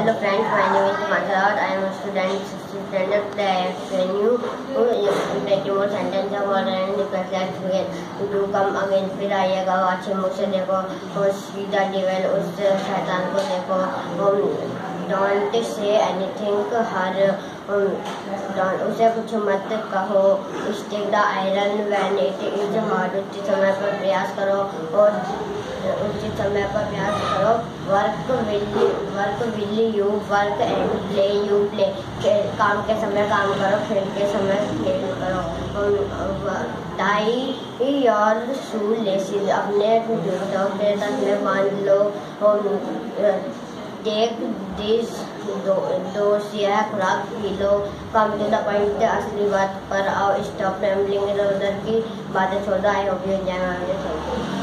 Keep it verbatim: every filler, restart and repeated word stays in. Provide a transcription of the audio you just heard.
Hello friends, my name is Madhuraj. I am a student sixth standard. Today I am telling you twenty more sentences और request that again. Do come again. फिर आइएगा अच्छे मुँह से देखो और सीधा डिवेल उस शैतान को देखो. Don't say anything. Her don't उसे कुछ मत कहो. Stick the iron when it is hard. उचित समय पर प्रयास करो और उचित समय पर प्रयास करो. Work will work will you work and play you play. काम के समय काम करो, खेल के समय खेल करो. Tie your shoe laces. अपने जूतों के तस्मे बांध लो. टेक दिस दोस्त यह खुराक पी लो. Come to the point. असली बात पर आओ. Stop rambling. इधर उधर की बातें छोड़ दो. I hope you enjoy my video.